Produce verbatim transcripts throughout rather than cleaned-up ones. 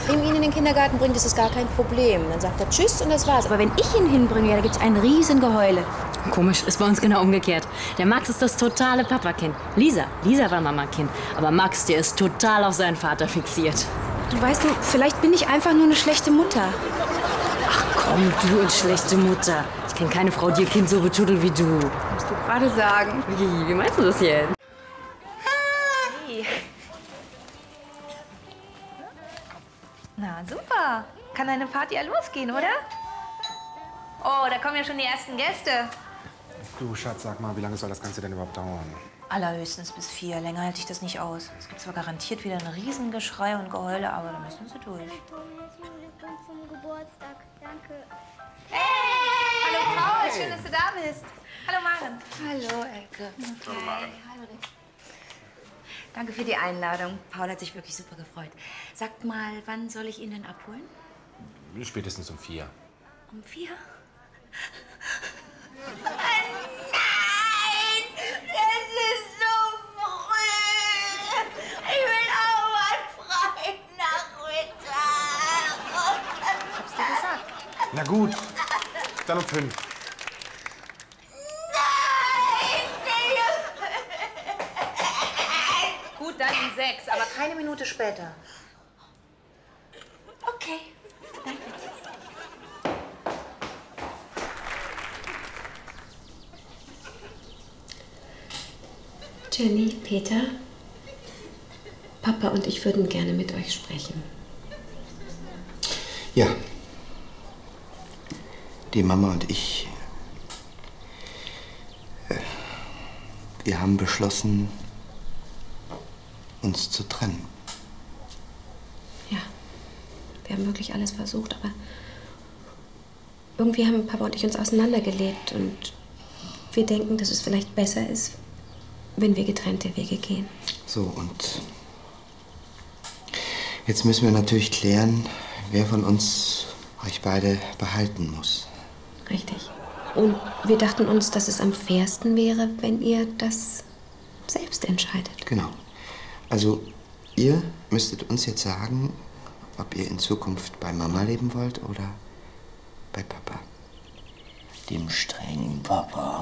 Achim ihn in den Kindergarten bringt, ist es gar kein Problem. Dann sagt er Tschüss und das war's. Aber wenn ich ihn hinbringe, ja, da gibt's ein riesen Geheule. Komisch, ist bei uns genau umgekehrt. Der Max ist das totale Papakind. Lisa, Lisa war Mamakind. Aber Max, der ist total auf seinen Vater fixiert. Du weißt, du, vielleicht bin ich einfach nur eine schlechte Mutter. Ach komm, du und schlechte Mutter. Ich kenne keine Frau, die ihr Kind so betudelt wie du. Musst du gerade sagen. Wie, wie meinst du das jetzt? Hey. Na, super. Kann deine Party ja losgehen, oder? Oh, da kommen ja schon die ersten Gäste. Du, Schatz, sag mal, wie lange soll das Ganze denn überhaupt dauern? Allerhöchstens bis vier. Länger halte ich das nicht aus. Es gibt zwar garantiert wieder ein Riesengeschrei und Geheule, aber da müssen sie durch. Zum Geburtstag. Danke. Hey! Hallo Paul, schön, dass du da bist. Hallo Maren. Hallo, Elke. Hallo, Maren. Hallo, Rick. Danke für die Einladung. Paul hat sich wirklich super gefreut. Sagt mal, wann soll ich ihn denn abholen? Spätestens um vier. Um vier? Nein! Das ist so früh! Ich will auch mal freien Nachmittag! Hab's dir gesagt. Na gut, dann um fünf. Gut, dann um sechs, aber keine Minute später. Okay, danke. Jenny, Peter, Papa und ich würden gerne mit euch sprechen. Ja. Die Mama und ich, äh, wir haben beschlossen, uns zu trennen. Ja, wir haben wirklich alles versucht, aber irgendwie haben Papa und ich uns auseinandergelebt und wir denken, dass es vielleicht besser ist, wenn wir getrennte Wege gehen. So, und jetzt müssen wir natürlich klären, wer von uns euch beide behalten muss. Richtig. Und wir dachten uns, dass es am fairsten wäre, wenn ihr das selbst entscheidet. Genau. Also, ihr müsstet uns jetzt sagen, ob ihr in Zukunft bei Mama leben wollt oder bei Papa. Dem strengen Papa.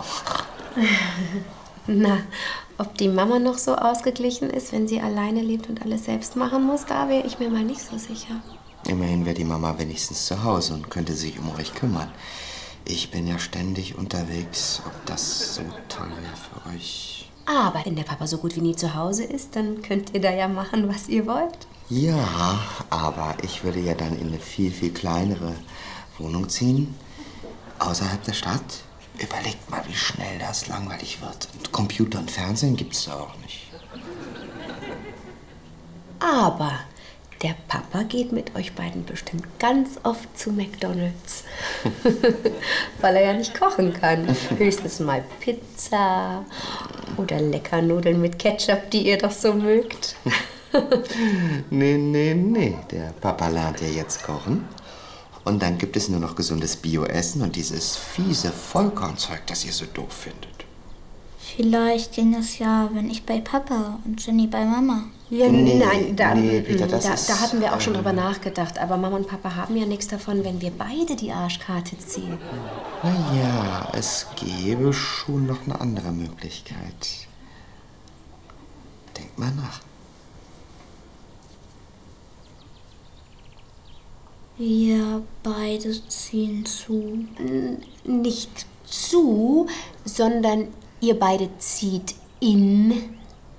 Na, ob die Mama noch so ausgeglichen ist, wenn sie alleine lebt und alles selbst machen muss, da wäre ich mir mal nicht so sicher. Immerhin wäre die Mama wenigstens zu Hause und könnte sich um euch kümmern. Ich bin ja ständig unterwegs, ob das so toll wäre für euch. Aber wenn der Papa so gut wie nie zu Hause ist, dann könnt ihr da ja machen, was ihr wollt. Ja, aber ich würde ja dann in eine viel, viel kleinere Wohnung ziehen, außerhalb der Stadt. Überlegt mal, wie schnell das langweilig wird. Und Computer und Fernsehen gibt's da auch nicht. Aber der Papa geht mit euch beiden bestimmt ganz oft zu McDonald's. Weil er ja nicht kochen kann. Höchstens mal Pizza oder Leckernudeln mit Ketchup, die ihr doch so mögt. Nee, nee, nee. Der Papa lernt ja jetzt kochen. Und dann gibt es nur noch gesundes Bio-Essen und dieses fiese Vollkornzeug, das ihr so doof findet. Vielleicht ging es ja, wenn ich bei Papa und Jenny bei Mama. Ja, Nee, nein, da, nee, Peter, das da, ist, da hatten wir auch schon ähm, drüber nachgedacht. Aber Mama und Papa haben ja nichts davon, wenn wir beide die Arschkarte ziehen. Na ja, es gäbe schon noch eine andere Möglichkeit. Denkt mal nach. Wir beide ziehen zu. N- Nicht zu, sondern ihr beide zieht in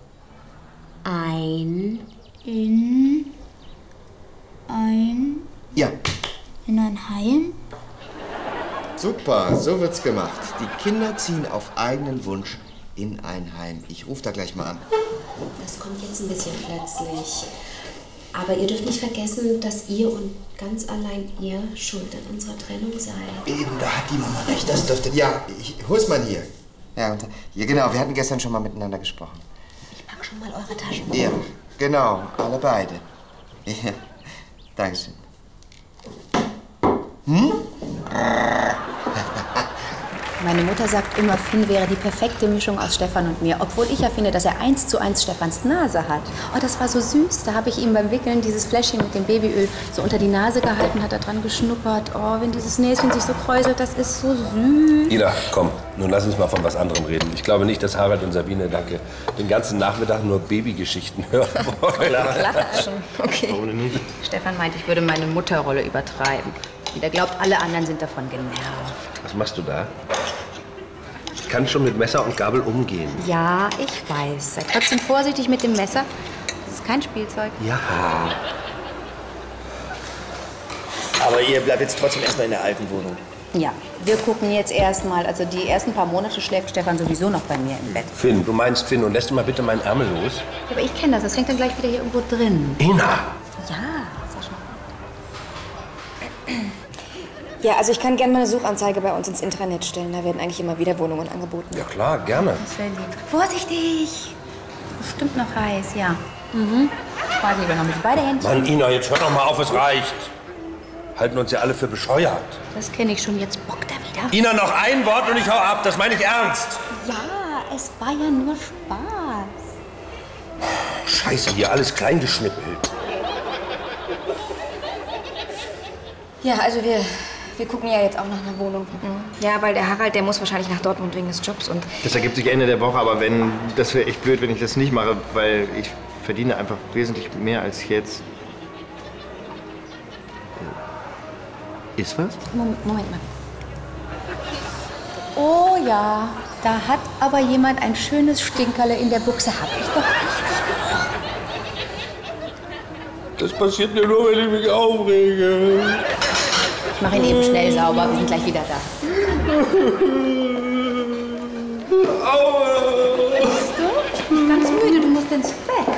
ein. In ein... Ja, In ein Heim? super, so wird's gemacht. Die Kinder ziehen auf eigenen Wunsch in ein Heim. Ich rufe da gleich mal an. Das kommt jetzt ein bisschen plötzlich. Aber ihr dürft nicht vergessen, dass ihr und ganz allein ihr schuld an unserer Trennung seid. Eben, da hat die Mama recht. Das dürfte... Ja, ich hol's mal hier. Ja, und, ja, genau, wir hatten gestern schon mal miteinander gesprochen. Ich pack schon mal eure Taschen. Ja, genau, alle beide. Ja, Dankeschön. Hm? Meine Mutter sagt immer, Finn wäre die perfekte Mischung aus Stefan und mir, obwohl ich ja finde, dass er eins zu eins Stefans Nase hat. Oh, das war so süß. Da habe ich ihm beim Wickeln dieses Fläschchen mit dem Babyöl so unter die Nase gehalten, hat er dran geschnuppert. Oh, wenn dieses Näschen sich so kräuselt, das ist so süß. Ida, komm, nun lass uns mal von was anderem reden. Ich glaube nicht, dass Harald und Sabine, danke, den ganzen Nachmittag nur Babygeschichten hören wollen. Klatschen. Okay. Warum denn nicht? Stefan meint, ich würde meine Mutterrolle übertreiben. Und er glaubt, alle anderen sind davon genervt. Was machst du da? Ich kann schon mit Messer und Gabel umgehen. Ja, ich weiß. Sei trotzdem vorsichtig mit dem Messer. Das ist kein Spielzeug. Ja. Aber ihr bleibt jetzt trotzdem erstmal in der alten Wohnung. Ja, wir gucken jetzt erstmal. Also die ersten paar Monate schläft Stefan sowieso noch bei mir im Bett. Finn, du meinst Finn und lässt du mal bitte meinen Ärmel los? Ja, aber ich kenne das. Das hängt dann gleich wieder hier irgendwo drin. Ina! Ja, sag schon. Ja, also ich kann gerne mal eine Suchanzeige bei uns ins Intranet stellen. Da werden eigentlich immer wieder Wohnungen angeboten. Ja klar, gerne. Das wäre lieb. Vorsichtig! Bestimmt noch heiß, ja. Mhm. Warte lieber noch ein bisschen. Beide Händchen. Mann, Ina, jetzt hör doch mal auf, es reicht. Halten uns ja alle für bescheuert. Das kenne ich schon, jetzt bockt er wieder. Ina, noch ein Wort und ich hau ab, das meine ich ernst. Ja, es war ja nur Spaß. Scheiße, hier alles klein geschnippelt. Ja, also wir, wir gucken ja jetzt auch nach einer Wohnung. Ja, weil der Harald, der muss wahrscheinlich nach Dortmund wegen des Jobs und... Das ergibt sich Ende der Woche, aber wenn, das wäre echt blöd, wenn ich das nicht mache, weil ich verdiene einfach wesentlich mehr als jetzt. Ist was? Moment, Moment mal. Oh ja, da hat aber jemand ein schönes Stinkerle in der Buchse. Hab ich doch richtig. Das passiert mir nur, wenn ich mich aufrege. Ich mache ihn eben schnell sauber. Wir sind gleich wieder da. Aua! Bist du? Ganz müde, du musst ins Bett.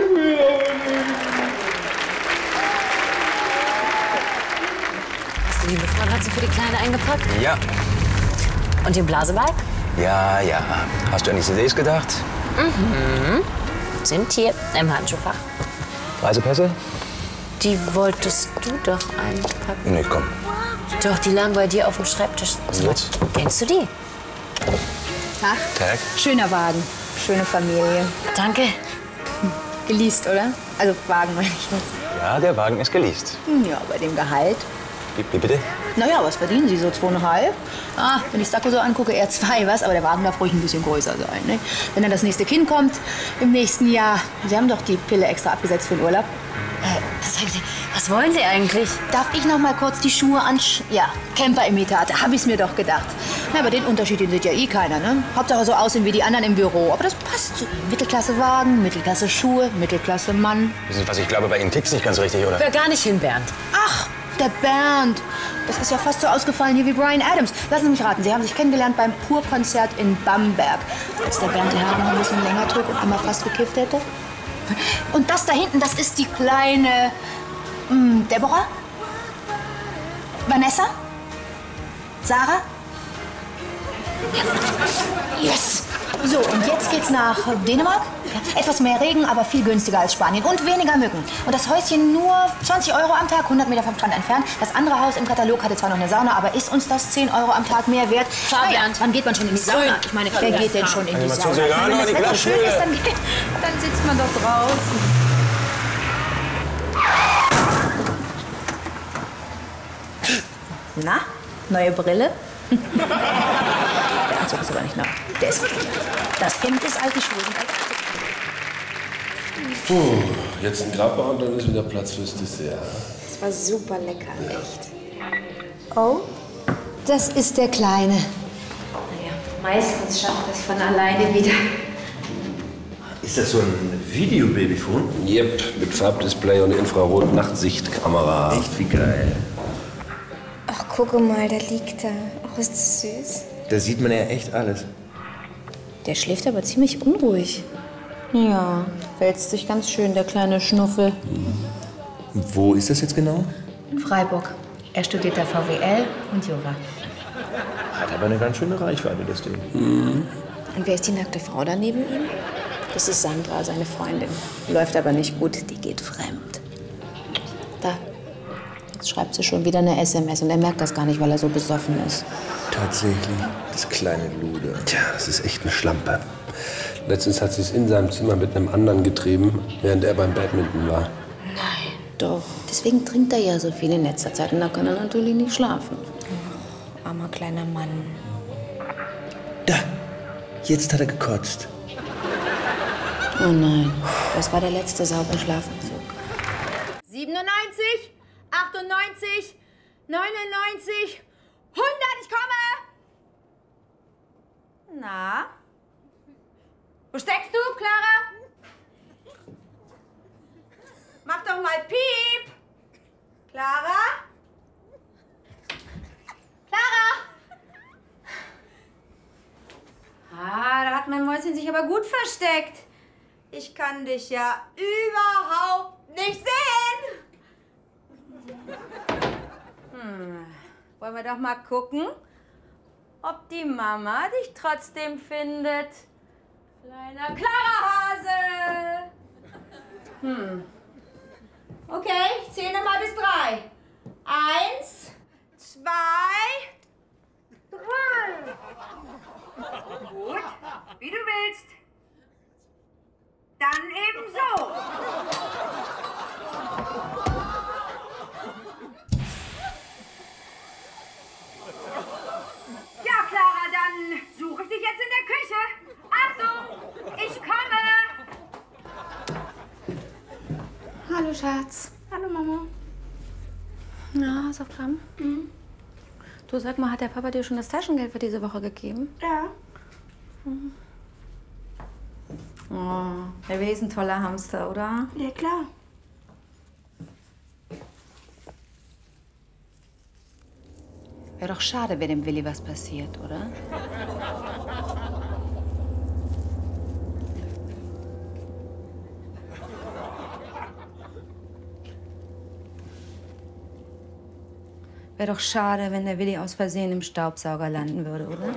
Hast du die Luftmatratze für die Kleine eingepackt? Ja. Und den Blasebalg? Ja, ja. Hast du an die C Ds gedacht? Mhm. Sind hier im Handschuhfach. Reisepässe? Die wolltest du doch einpacken. Nee, komm. Doch, die lagen bei dir auf dem Schreibtisch. Was jetzt? Kennst du die? Ach, Tag. schöner Wagen. Schöne Familie. Danke. Geleast, oder? Also Wagen meine ich jetzt. Ja, der Wagen ist geleast. Ja, bei dem Gehalt. Wie, wie bitte? Naja, was verdienen Sie? So zweieinhalb? Ah, wenn ich Sacco so angucke, eher zwei, was? Aber der Wagen darf ruhig ein bisschen größer sein, ne? Wenn dann das nächste Kind kommt, im nächsten Jahr. Sie haben doch die Pille extra abgesetzt für den Urlaub. Äh, sagen Sie, was wollen Sie eigentlich? Darf ich noch mal kurz die Schuhe ansch... Ja, Camper-Imitat, da hab ich's mir doch gedacht. Na, aber den Unterschied, den sieht ja eh keiner, ne? Hauptsache so aussehen wie die anderen im Büro. Aber das passt zu Ihnen. Mittelklasse-Wagen, Mittelklasse-Schuhe, Mittelklasse-Mann. Wissen Sie was, ich glaube, bei Ihnen tickt's nicht ganz richtig, oder? Hör gar nicht hin, Bernd. Ach, der Bernd. Das ist ja fast so ausgefallen hier wie Bryan Adams. Lassen Sie mich raten, Sie haben sich kennengelernt beim Pur-Konzert in Bamberg. Als der Bernd die Haare noch ein bisschen länger trug und immer fast gekifft hätte. Und das da hinten, das ist die kleine... Mh, Deborah? Vanessa? Sarah? Yes! So, und jetzt geht's nach Dänemark. Ja, etwas mehr Regen, aber viel günstiger als Spanien. Und weniger Mücken. Und das Häuschen nur zwanzig Euro am Tag, hundert Meter vom Strand entfernt. Das andere Haus im Katalog hatte zwar noch eine Sauna, aber ist uns das zehn Euro am Tag mehr wert? Fabian, naja, wann geht man schon in die Sauna? Ich meine, wer geht denn schon in die Sauna? Ja, Wenn die das Wetter Glasschuhe. schön ist, dann, geht, dann sitzt man doch draußen. Na, neue Brille? Der Anzug ist aber nicht neu. Der ist das Hemd ist alt, die Schuhe sind alt. Puh, jetzt ein Grappa und dann ist wieder Platz fürs Dessert. Das war super lecker, echt. Oh, das ist der Kleine. Naja, meistens schafft das von alleine wieder. Ist das so ein Video-Babyphone? Yep, mit Farbdisplay und Infrarot-Nachtsichtkamera. Echt, wie geil. Ach, gucke mal, da liegt er. Ach, ist das süß. Da sieht man ja echt alles. Der schläft aber ziemlich unruhig. Ja, wälzt sich ganz schön, der kleine Schnuffel. Wo ist das jetzt genau? In Freiburg. Er studiert da V W L und Yoga. Hat aber eine ganz schöne Reichweite, das Ding. Mhm. Und wer ist die nackte Frau da neben ihm? Das ist Sandra, seine Freundin. Läuft aber nicht gut, die geht fremd. Da, Jetzt schreibt sie schon wieder eine S M S und er merkt das gar nicht, weil er so besoffen ist. Tatsächlich, das kleine Luder. Tja, das ist echt eine Schlampe. Letztens hat sie es in seinem Zimmer mit einem anderen getrieben, während er beim Badminton war. Nein. Doch. Deswegen trinkt er ja so viel in letzter Zeit und da kann er natürlich nicht schlafen. Ach, armer kleiner Mann. Da, jetzt hat er gekotzt. Oh nein, das war der letzte saubere Schlafentzug. siebenundneunzig, achtundneunzig, neunundneunzig, hundert, ich komme! Na? Wo steckst du, Clara? Mach doch mal Piep! Clara? Clara! Ah, da hat mein Mäuschen sich aber gut versteckt. Ich kann dich ja überhaupt nicht sehen. Hm, wollen wir doch mal gucken, ob die Mama dich trotzdem findet. Kleiner Klarahase. Hm. Okay, ich zähle mal bis drei. Eins, zwei, drei. Gut, wie du willst. Dann eben so. Ja, Clara, dann suche ich dich jetzt in der Küche. Achtung, ich komme. Hallo, Schatz. Hallo, Mama. Na, Hausaufgaben? Mhm. Du, sag mal, hat der Papa dir schon das Taschengeld für diese Woche gegeben? Ja. Mhm. Oh, der Willi ist ein toller Hamster, oder? Ja, klar. Wäre doch schade, wenn dem Willi was passiert, oder? Wäre doch schade, wenn der Willi aus Versehen im Staubsauger landen würde, oder?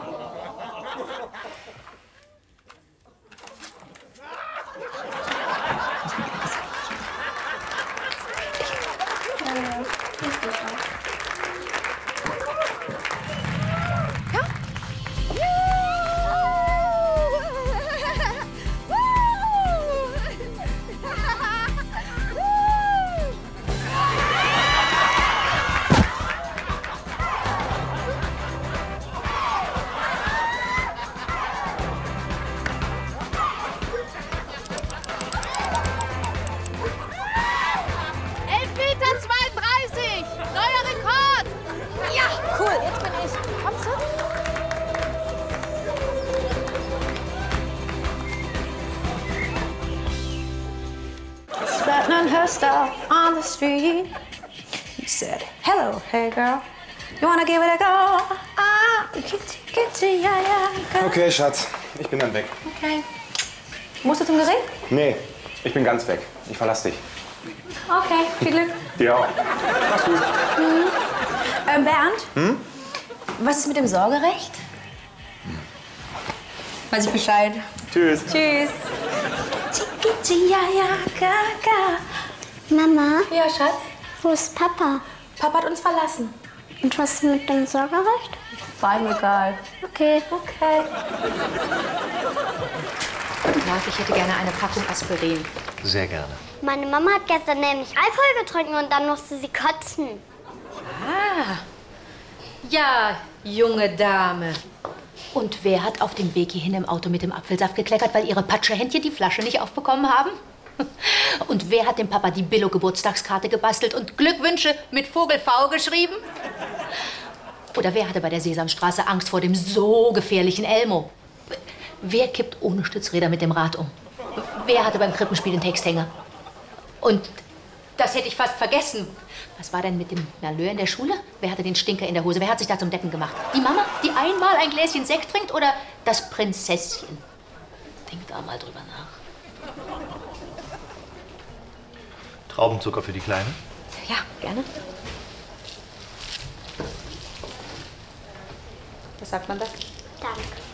Her stuff on the street. He said, hello, hey girl. You wanna give it a go? Ah, kitty, kitty, ja, ja. Okay, Schatz, ich bin dann weg. Okay. Musst du zum Gericht? Nee, ich bin ganz weg. Ich verlasse dich. Okay, viel Glück. Dir auch. Mach's gut. Mhm. Ähm, Bernd? Hm? Was ist mit dem Sorgerecht? Hm. Weiß ich Bescheid. Tschüss. Tschüss. Ja, ja, ga, ga. Mama? Ja, Schatz? Wo ist Papa? Papa hat uns verlassen. Und was ist mit dem Sorgerecht? War ihm egal. Okay. Okay. Marc, ich hätte gerne eine Packung Aspirin. Sehr gerne. Meine Mama hat gestern nämlich Alkohol getrunken und dann musste sie kotzen. Ah. Ja, junge Dame. Und wer hat auf dem Weg hierhin im Auto mit dem Apfelsaft gekleckert, weil ihre Patschehändchen die Flasche nicht aufbekommen haben? Und wer hat dem Papa die Billo-Geburtstagskarte gebastelt und Glückwünsche mit Vogel V geschrieben? Oder wer hatte bei der Sesamstraße Angst vor dem so gefährlichen Elmo? Wer kippt ohne Stützräder mit dem Rad um? Wer hatte beim Krippenspiel den Texthänger? Und das hätte ich fast vergessen. Was war denn mit dem Malheur in der Schule? Wer hatte den Stinker in der Hose? Wer hat sich da zum Deppen gemacht? Die Mama, die einmal ein Gläschen Sekt trinkt, oder das Prinzesschen? Denk da mal drüber nach. Traubenzucker für die Kleine? Ja, gerne. Was sagt man da? Danke.